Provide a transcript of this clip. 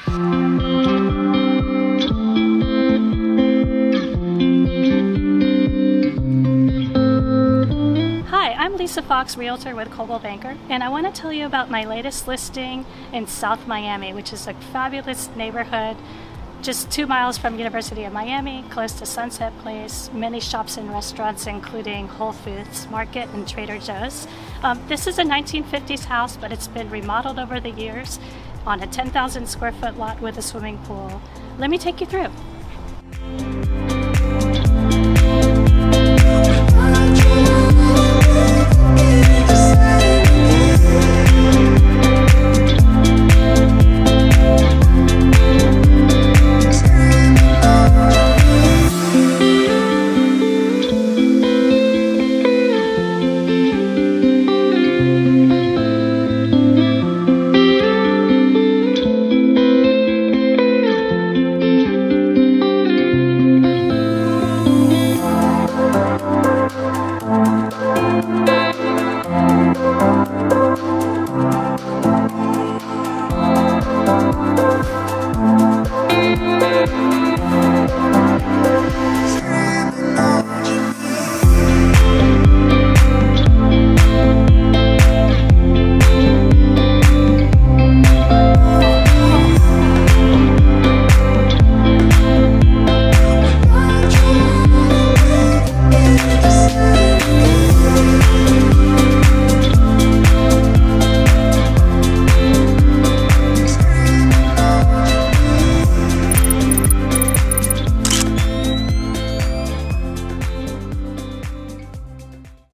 Hi, I'm Lisa Fox, Realtor with Coldwell Banker, and I want to tell you about my latest listing in South Miami, which is a fabulous neighborhood just 2 miles from University of Miami, close to Sunset Place, many shops and restaurants including Whole Foods Market and Trader Joe's. This is a 1950s house, but it's been remodeled over the years on a 10,000 square foot lot with a swimming pool. Let me take you through.